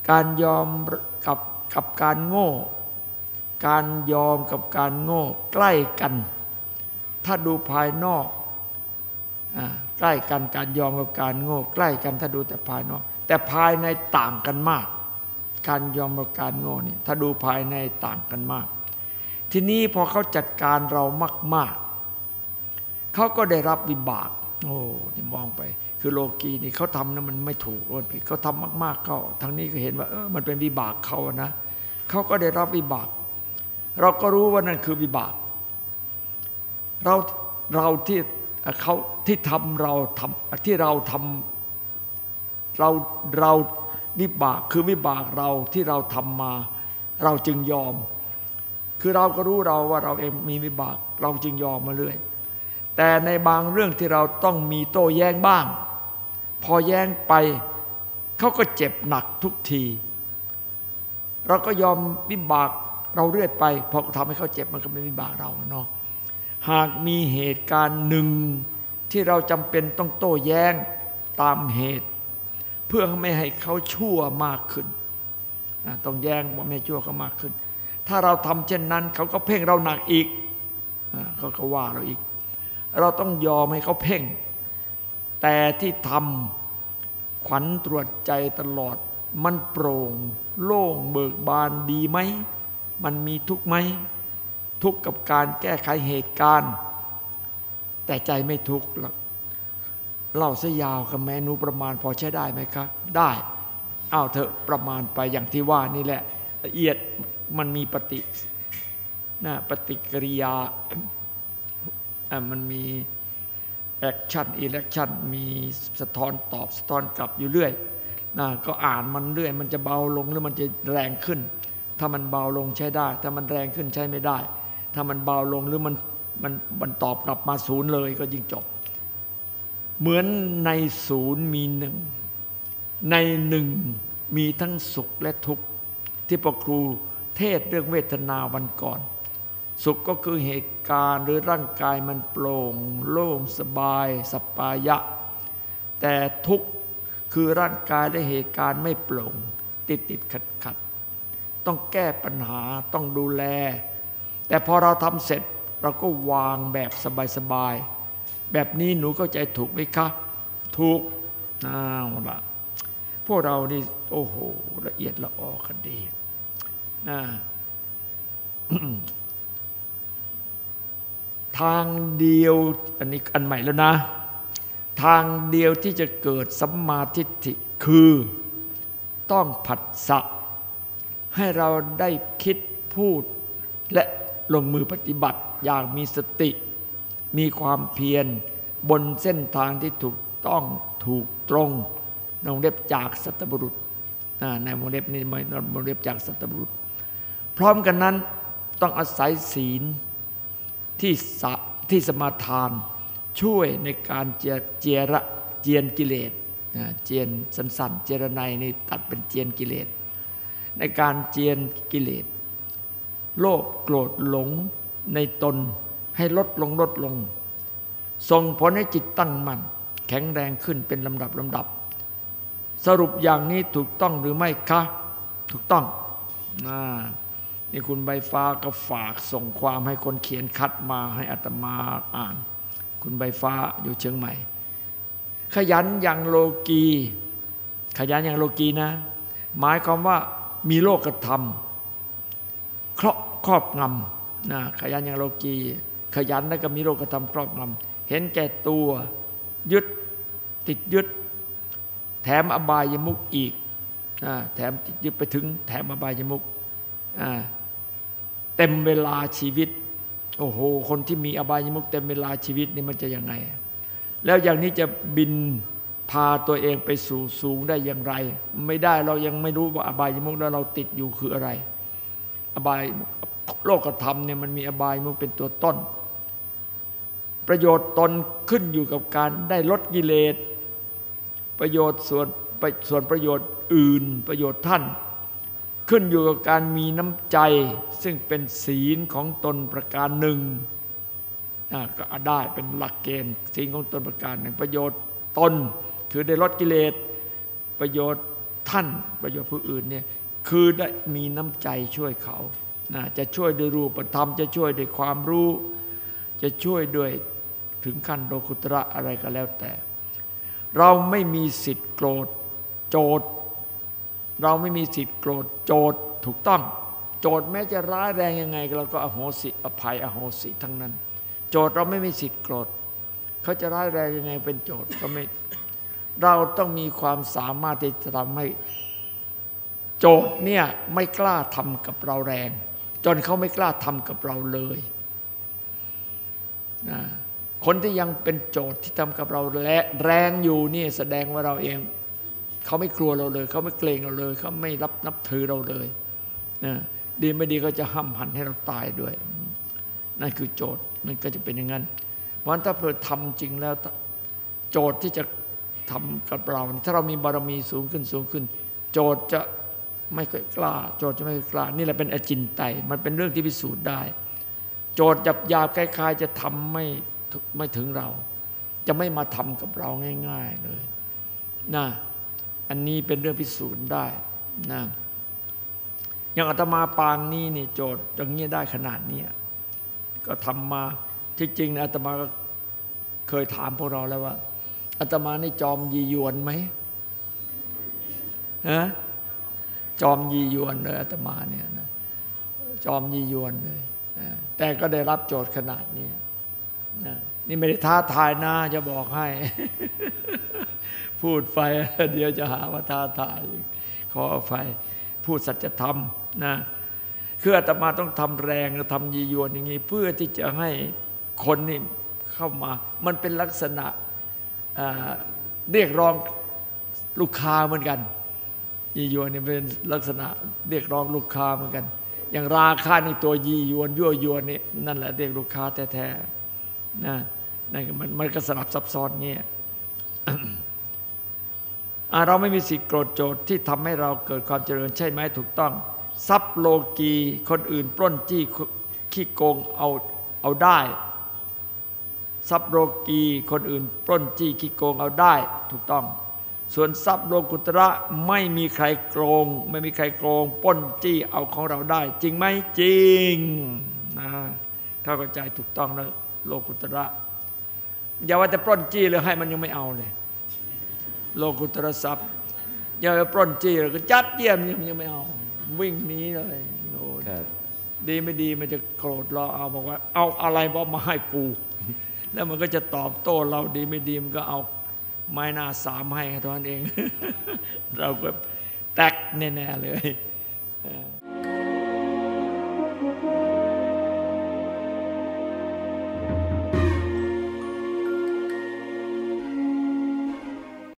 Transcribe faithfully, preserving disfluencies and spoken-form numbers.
การยอมกับกับการโง่การยอมกับการโง่ใกล้กันถ้าดูภายนอกใกล้กันการยอมกับการโง่ใกล้กันถ้าดูแต่ภายนอกแต่ภายในต่างกันมากการยอมกับการโง่นี่ถ้าดูภายในต่างกันมากทีนี้พอเขาจัดการเรามากๆเขาก็ได้รับวิบากโอ้นี่มองไปคือโลกีนี่เขาทำนะมันไม่ถูกมันผิดเขาทำมากๆเขาทางนี้ก็เห็นว่าเออมันเป็นวิบากเขานะเขาก็ได้รับวิบากเราก็รู้ว่านั่นคือวิบากเราเราที่เขาที่ทำเราทำที่เราทำเราเราวิบากคือวิบากเราที่เราทำมาเราจึงยอมคือเราก็รู้เราว่าเราเองมีวิบากเราจึงยอมมาเรื่อยแต่ในบางเรื่องที่เราต้องมีโต้แย้งบ้างพอแย้งไปเขาก็เจ็บหนักทุกทีเราก็ยอมวิบากเราเรื่อยไปพอทำให้เขาเจ็บมันก็เป็นวิบากเราเนาะหากมีเหตุการณ์หนึ่งที่เราจำเป็นต้องโต้แย้งตามเหตุเพื่อไม่ให้เขาชั่วมากขึ้นต้องแย้งว่าไม่ชั่วเขามากขึ้นถ้าเราทำเช่นนั้นเขาก็เพ่งเราหนักอีกเขาก็ว่าเราอีกเราต้องยอมให้เขาเพ่งแต่ที่ทำขวัญตรวจใจตลอดมันโปร่งโล่งเบิกบานดีไหมมันมีทุกข์ไหมทุกข์กับการแก้ไขเหตุการณ์แต่ใจไม่ทุกข์หรอกเล่าซะยาวกับเมนูประมาณพอใช้ได้ไหมครับได้อ้าวเถอะประมาณไปอย่างที่ว่านี่แหละละเอียดมันมีปฏินะปฏิกิริยาอ่ะมันมีแอคชั่นอิเล็กชั่นมีสะท้อนตอบสะท้อนกลับอยู่เรื่อยนะก็อ่านมันเรื่อยมันจะเบาลงหรือมันจะแรงขึ้นถ้ามันเบาลงใช้ได้ถ้ามันแรงขึ้นใช้ไม่ได้ถ้ามันเบาลงหรือมันมันมันตอบกลับมาศูนย์เลยก็ยิ่งจบเหมือนในศูนย์มีหนึ่งในหนึ่งมีทั้งสุขและทุกข์ที่พระครูเทศเรื่องเวทนาวันก่อนสุขก็คือเหตุการณ์หรือร่างกายมันโปร่งโล่งสบายสัปปายะแต่ทุกข์คือร่างกายและเหตุการณ์ไม่โปร่งติดติดขัดขัดต้องแก้ปัญหาต้องดูแลแต่พอเราทำเสร็จเราก็วางแบบสบายๆแบบนี้หนูเข้าใจถูกไหมคะถูกอ้าวล่ะพวกเรานี่โอ้โหละเอียดละออกันดีนะทางเดียวอันนี้อันใหม่แล้วนะทางเดียวที่จะเกิดสัมมาทิฏฐิคือต้องผัสสะให้เราได้คิดพูดและลงมือปฏิบัติอย่างมีสติมีความเพียรบนเส้นทางที่ถูกต้องถูกตรงในวงเล็บจากสัตบุรุษในวงเล็บนี้ไม่วงเล็บจากสัตบุรุษพร้อมกันนั้นต้องอาศัยศีลที่สะที่สมาทานช่วยในการเจียเจียระเจียนกิเลสเจียนสั้นๆเจรไนนี่ตัดเป็นเจียนกิเลสในการเจียนกิเลสโลภโกรธหลงในตนให้ลดลงลดลงส่งผลให้จิตตั้งมั่นแข็งแรงขึ้นเป็นลำดับลำดับสรุปอย่างนี้ถูกต้องหรือไม่คะถูกต้องนะนี่คุณใบฟ้าก็ฝากส่งความให้คนเขียนคัดมาให้อาตมาอ่านคุณใบฟ้าอยู่เชียงใหม่ขยันอย่างโลกีขยันอย่างโลกีนะหมายความว่ามีโลกธรรมครอบครอบงำนะขยันอย่างโลกีขยันแล้วก็มีโลกธรรมครอบงำเห็นแก่ตัวยึดติดยึดแถมอบายมุขอีกแถมติดยึดไปถึงแถมอบายมุขเต็มเวลาชีวิตโอ้โหคนที่มีอบายมุขเต็มเวลาชีวิตนี่มันจะยังไงแล้วอย่างนี้จะบินพาตัวเองไปสู่สูงได้อย่างไรไม่ได้เรายังไม่รู้ว่าอบายมุขแล้วเราติดอยู่คืออะไรอบายโลกธรรมเนี่ยมันมีอบายมุขเป็นตัวต้นประโยชน์ตนขึ้นอยู่กับการได้ลดกิเลสประโยชน์ส่วนส่วนประโยชน์อื่นประโยชน์ท่านขึ้นอยู่กับการมีน้ำใจซึ่งเป็นศีลของตนประการหนึ่งก็ได้เป็นหลักเกณฑ์ศีลของตนประการหนึ่งประโยชน์ตนคือได้ลดกิเลสประโยชน์ท่านประโยชน์ผู้อื่นเนี่ยคือได้มีน้ำใจช่วยเขานะจะช่วยด้วยรูปธรรมจะช่วยด้วยความรู้จะช่วยด้วยถึงขั้นโลกุตระอะไรก็แล้วแต่เราไม่มีสิทธิ์โกรธโจทย์เราไม่มีสิทธิ์โกรธโจทย์ถูกต้องโจทย์แม้จะร้ายแรงยังไงเราก็อโหสิอภัยอโหสิทั้งนั้นโจทย์เราไม่มีสิทธิ์โกรธเขาจะร้ายแรงยังไงเป็นโจทย์ก็ไม่เราต้องมีความสามารถที่จะทำให้โจทย์เนี่ยไม่กล้าทำกับเราแรงจนเขาไม่กล้าทำกับเราเลยนะคนที่ยังเป็นโจทย์ที่ทำกับเราแรงอยู่นี่แสดงว่าเราเองเขาไม่กลัวเราเลยเขาไม่เกรงเราเลยเขาไม่รับนับถือเราเลยนะดีไม่ดีก็จะห้ามหันให้เราตายด้วยนั่นคือโจทย์มันก็จะเป็นอย่างนั้นเพราะฉะนั้นถ้าเราทำจริงแล้วโจทย์ที่จะทำกับเราถ้าเรามีบารมีสูงขึ้นสูงขึ้นโจทย์จะไม่เคยกล้าโจทย์จะไม่เคยกล้านี่แหละเป็นอจินไตยมันเป็นเรื่องที่พิสูจน์ได้โจทย์หยาบๆคล้ายๆจะทำไม่ไม่ถึงเราจะไม่มาทำกับเราง่ายๆเลยนะอันนี้เป็นเรื่องพิสูจน์ได้นะอย่างอาตมาปางนี้นี่โจทย์อย่างนี้ได้ขนาดนี้ก็ทำมาที่จริงนะอาตมาก็เคยถามพวกเราแล้วว่าอาตมานี่จอมยียวนไหมฮะจอมยียวนเลยอาตมาเนี่ยนะจอมยียวนเลยแต่ก็ได้รับโจทย์ขนาดนี้นะนี่ไม่ได้ท้าทายนะจะบอกให้ พูดไปเดี๋ยวจะหาว่าท้าทายขออภัยพูดสัจธรรมนะคืออาตมาต้องทำแรงทำยียวนอย่างนี้เพื่อที่จะให้คนนี่เข้ามามันเป็นลักษณะเรียกร้องลูกค้าเหมือนกันยียวนนี่เป็นลักษณะเรียกร้องลูกค้าเหมือนกันอย่างราคานี่ตัวยียวนยั่วยวนนี่นั่นแหละเรียกลูกค้าแท้ๆนะนั่นมันมันก็สลับซับซ้อนเงี้ย เราไม่มีสิทธิ์โกรธโจทย์ที่ทำให้เราเกิดความเจริญใช่ไหมถูกต้องทรัพย์โลกีคนอื่นปล้นจี้ขี้โกงเอาเอาได้ทรัพย์โลกีคนอื่นปล้นจี้ขี้โกงเอาได้ถูกต้องส่วนทรัพย์โลกุตระไม่มีใครโกงไม่มีใครโกงปล้นจี้เอาของเราได้จริงไหมจริงนะถ้าเข้าใจถูกต้องแล้วโลกุตระอย่าว่าแต่ปล้นจี้เลยให้มันยังไม่เอาเลยโลกุตระทรัพย์อย่าไปปล้นจี้เลยก็จัดเยี่ยมยังไม่เอาวิ่งหนีเลยโอ้ดีไม่ดีมันจะโกรธเราเอาบอกว่าเอาอะไรบอกมาให้กูแล้วมันก็จะตอบโต้เราดีไม่ดีมันก็เอาไม้หน้าสามให้เท่านั้นเอง เราก็แตกแน่ๆเลย